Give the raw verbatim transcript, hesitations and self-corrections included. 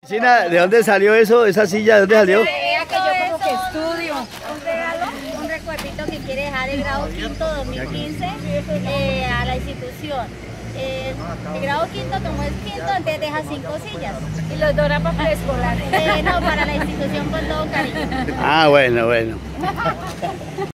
China, ¿de dónde salió eso? ¿Esa silla de dónde salió? Vea que yo como que estudio. Un regalo, un recuerdito que quiere dejar el grado quinto dos mil quince eh, a la institución. Eh, el grado quinto, como es quinto, entonces deja cinco sillas. Y los dona para preescolar. Eh, no, para la institución con todo cariño. Ah, bueno, bueno.